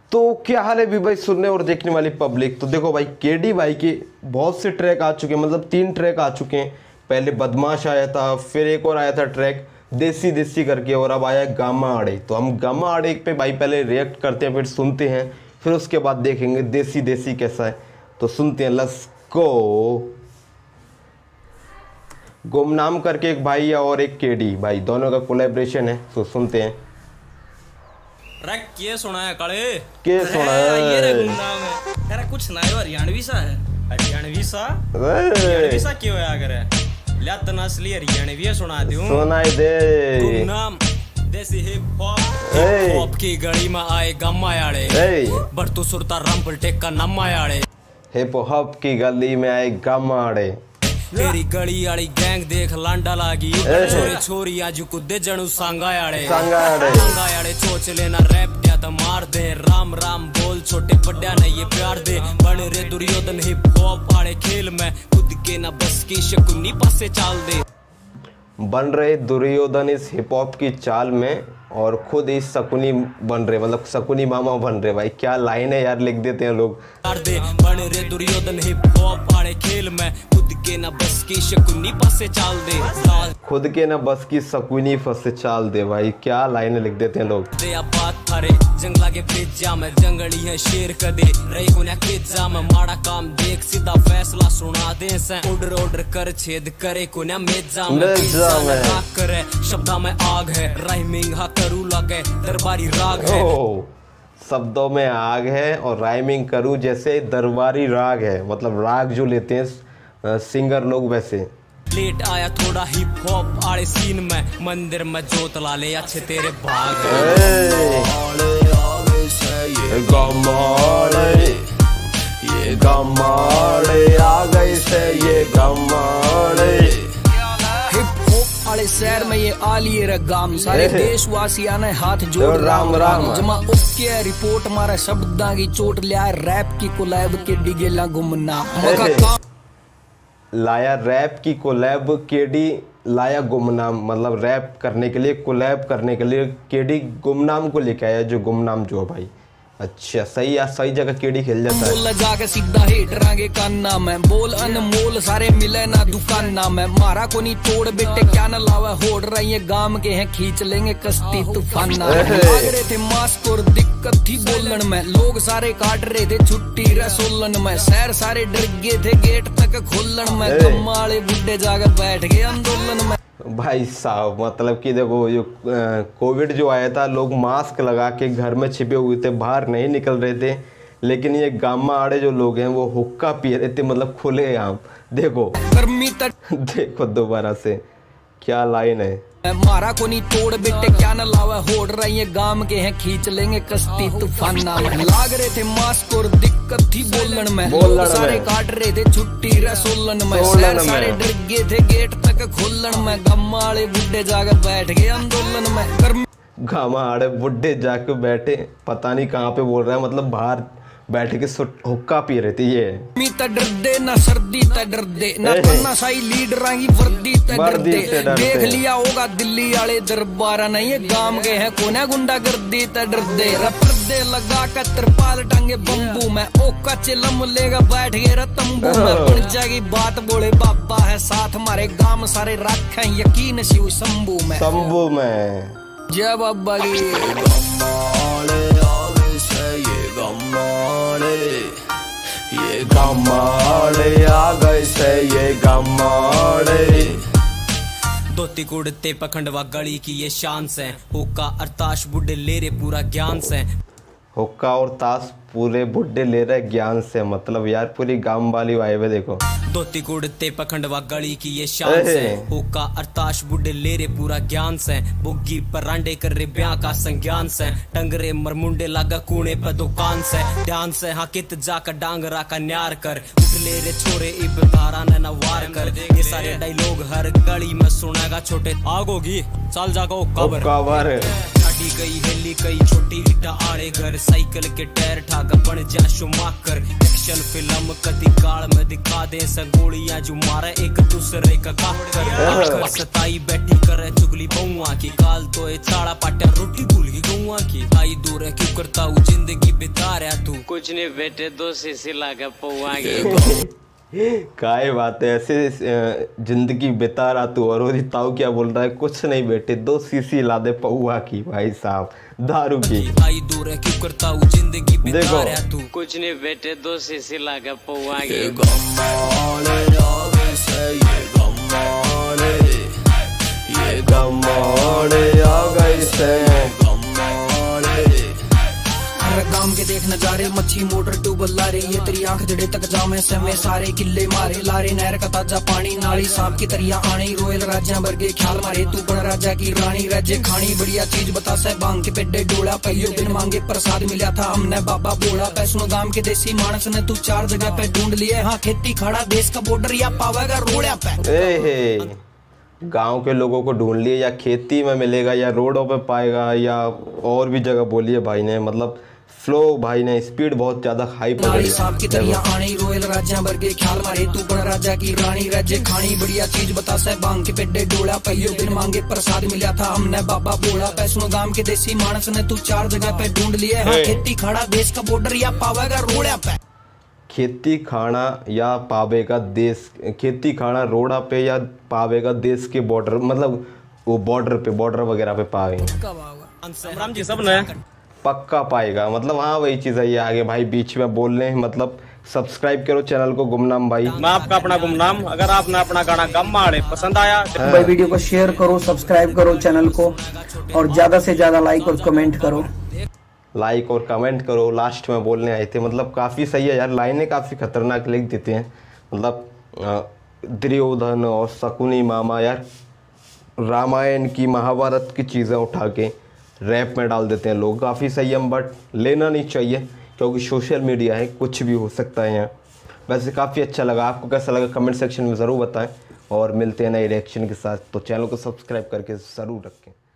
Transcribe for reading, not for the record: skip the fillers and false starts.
तो क्या हाल है भी भाई सुनने और देखने वाली पब्लिक। तो देखो भाई केडी भाई के बहुत से ट्रैक आ चुके हैं, मतलब 3 ट्रैक आ चुके हैं। पहले बदमाश आया था, फिर एक और आया था ट्रैक देसी देसी करके, और अब आया गामा आड़े। तो हम गामा आड़े पे भाई पहले रिएक्ट करते हैं, फिर सुनते हैं, फिर उसके बाद देखेंगे देसी देसी कैसा है। तो सुनते हैं, लेट्स गो। गुमनाम करके एक भाई है और एक केडी भाई, दोनों का कोलैबोरेशन है। तो सुनते हैं। ये सुना है काले के सुना है ये रे गुमनाम है तेरा कुछ ना है, हरियाणवी सा है। हरियाणवी सा क्यों है अगर ल्या तना असली हरियाणवी सुना दूं, सुनाई दे। गुमनाम देसी हिप हॉप की गली में आए गम्मा याड़े, बरतू सुरता रामपुर टेक का नम्मा याड़े। हिप हॉप की गली में आए गामा आड़े, तेरी गली आड़ी गैंग देख लांडा लागी, छोरी छोरी आज कुदे जनू सांगा याड़े चोच लेना रैप दिया तो मार दे। राम राम बोल छोटे बड्या ने ये प्यार दे, बन रे दुर्योधन हिप हॉप आड़े खेल में, खुद के ना बस की शकुनी पासे चाल दे। बन रहे दुर्योधन इस हिप हॉप की चाल में और खुद इस शकुनी बन रहे, मतलब शकुनी मामा बन रहे। भाई क्या लाइन है यार, लिख देते हैं लोग। बन रे दुर्योधन हिप हॉप आड़े खेल में, खुद के ना बस की शकुनी पासे चाल दे। खुद के ना बस की शकुनी फसे चाल दे। भाई क्या लाइन लिख देते हैं लोग। बात थारे जंगला के पिज्जा में जंगली है शेर कदे रही कोन्या पिज्जा में, माड़ा काम देख सीधा फैसला सुना दे से। ऑर्डर ऑर्डर कर छेद करे कोन्या मेजा में करे, शब्दा में आग है राइमिंग हा करू लगे दरबारी राग है। शब्दों में आग है और राइमिंग करूँ जैसे दरबारी राग है, मतलब राग जो लेते हैं सिंगर लोग वैसे। लेट आया थोड़ा हिप हॉप आड़े सीन में, मंदिर में जोत ला ले अच्छे तेरे भाग ये गमाड़े आ गए से ये गमाड़े। शहर में ये आलिए रगाम, सारे देशवासी आने हाथ जोड़ राम राम। जमा ओके रिपोर्ट मारा शब्दां की चोट लिया रैप की कोलैब के डिगेला गुमनाम लाया रैप की कोलैब केडी लाया गुमनाम, मतलब रैप करने के लिए कोलैब करने के लिए केडी गुमनाम को लेके आया, जो गुमनाम जो है भाई। अच्छा सही है, सही जगह केडी खेल जाता है। बोल जाके सीधा हेटरांगे कान्ना में, बोल अनमोल सारे मिले ना दुकाना में, मारा को नहीं तोड़ बेटे क्या न लावा होड़ रही है गाम के हैं खींच लेंगे कश्ती तूफाना। लाग रहे थे मास्क और दिक्कत थी बोलन में, लोग सारे काट रहे थे छुट्टी रसोलन में, शहर सारे डर गए थे गेट तक खोलन में, कमाले बुढ़े जाकर बैठ गए आंदोलन में। भाई साहब मतलब कि देखो जो कोविड जो आया था, लोग मास्क लगा के घर में छिपे हुए थे, बाहर नहीं निकल रहे थे, लेकिन ये गामा आड़े जो लोग हैं वो हुक्का पी रहे थे, मतलब खुले आम। देखो देखो दोबारा से क्या लाइन है। मारा को नहीं तोड़ बेटे क्या न लावा होड़ रही है गाम के हैं खींच लेंगे कश्ती तूफाना में। लाग रहे थे मास्क और दिक्कत थी बोलन में, लोग सारे काट रहे थे छुट्टी रसोलन में, शहर सारे डर गए थे गेट तक खोलन में, गम्मा आड़े बुढ़े जाकर बैठ गए आंदोलन में। गामा आड़े बुढ़े जाकर बैठे, पता नहीं कहाँ पे बोल रहा है, मतलब बाहर बैठ के हुक्का पी रहे थे। ये डर दे ना सर्दी ता डर दे ना पन्ना साई लीडर की वर्दी ता डर दे। देख लिया होगा दिल्ली वाले दरबारा नहीं है गाम के हैं कोने गुंडा गर्दी ता डर दे। पर्दे लगा कर तिरपाल टांगे बम्बू में, ओका चिलम लेगा बैठ गए रतम्बू में, बन जाएगी बात बोले बाबा है साथ हमारे गांव सारे रखे यकीन शिव शंभू में। शंभू में जय बाबा की ये गमाड़े आ गए से ये गमाड़े। धोती कुड़ते पखंडवा गली की ये शान से, हुक्का अरताश बुढ़े ले रे पूरा ज्ञान से। हुक्का और ताश पूरे बुढ़े ले रहे ज्ञान से, मतलब यार पूरी गांव वाली वाइब है। देखो धोती कुड़ते पखंडवा गली की ये शान से, हुक्का अरताश बुढ़े ले रे पूरा ज्ञान से, बुग्गी पर रांडे कर रे ब्याह का संज्ञान से, टंगरे मरमुंडे लगा कूने पर दुकान से, ध्यान से हाँ कित जाकर डांगरा का न्यार कर, उठ ले रे छोरे इब धारा न वार कर। ये सारे डायलॉग हर गली में सुनेगा छोटे आगोगी चल जागो कबर गाड़ी गई हेली कई छोटी इटा आड़े घर साइकिल के टायर ठाकर बन जा शुमाकर एक्शन फिल्म कदी काल में दिखा दे गोलियां जो मारे एक दूसरे का काकर सताई बैठी करे चुगली बउआ की काल तो ए छाड़ा पाटा रोटी भूल गई गौआ की आई दूर है क्यों करता हूँ जिंदगी बिता रहा तू कुछ नहीं बेटे दो सीसी लगा पौआ काय बात है, ऐसे जिंदगी बिता रहा तू और वो ताऊ क्या बोल रहा है, कुछ नहीं बेटे 2 सीसी ला दे पौआ की। भाई साहब दारू की भाई दूर है क्यों करता हूँ जिंदगी बिता रहा तू कुछ नहीं बेटे 2 सीसी लगा पौआ गांव के देख नजारे मच्छी मोटर ट्यूबल लारे ये तेरी आंख जड़े तक जामे समय सारे किले मारे लारे नहर का ताजा पानी नाली सांप की तरिया आनी रोयल राज्य वर्गे ख्याल मारे तू बड़ा राजा की रानी राज्य खानी बढ़िया चीज बता सह बांग के पेडे डोला पहियो बिन मांगे प्रसाद मिला था हमने बाबा बोला पैसों गांव के देसी मानस ने तू 4 जगह पे ढूंढ लिए हाँ खेती खड़ा देश का बॉर्डर या पावेगा रोड़ा पे। गांव के लोगों को ढूंढ लिए या खेती में मिलेगा या रोडों पे पाएगा या और भी जगह बोलिए भाई ने, मतलब फ्लो भाई ने स्पीड बहुत ज्यादा हाई पकड़ी सांप की तरिया आनी रोयल राज्य वर्गे ख्याल मारे तू बड़ा राजा की रानी राज्य खानी बढ़िया चीज बता सह बांग के पेडे डोला पहियो बिन मांगे प्रसाद मिला था हमने बाबा बोला पैसों गांव के देसी मानस ने तू 4 जगह पे ढूंढ लिए हाँ खेती खड़ा देश का बॉर्डर या पावेगा रोड़ा पे। खेती खाना या पावेगा देश, खेती खाना रोड़ा पे या पावेगा देश के बॉर्डर, मतलब वो बॉर्डर वगैरह पे पाएंगे राम जी सब ने पक्का पाएगा, मतलब हाँ वही चीज है ये आगे भाई बीच में बोलने हैं, मतलब सब्सक्राइब करो चैनल को गुमनाम भाई। मैं आपका अपना गुमनाम, अगर आपने अपना गाना गम मारे पसंद आया तो भाई वीडियो को शेयर करो, सब्सक्राइब करो चैनल को और ज्यादा से ज्यादा लाइक और कमेंट करो। लाइक और कमेंट करो। लास्ट में बोलने आए थे, मतलब काफ़ी सही है यार, लाइनें काफ़ी खतरनाक लिख देते हैं, मतलब दुर्योधन और शकुनी मामा यार रामायण की महाभारत की चीज़ें उठा के रैप में डाल देते हैं लोग, काफ़ी सही है बट लेना नहीं चाहिए क्योंकि सोशल मीडिया है, कुछ भी हो सकता है यहाँ। वैसे काफ़ी अच्छा लगा, आपको कैसा लगा कमेंट सेक्शन में ज़रूर बताएं और मिलते हैं नए रिएक्शन के साथ, तो चैनल को सब्सक्राइब करके ज़रूर रखें।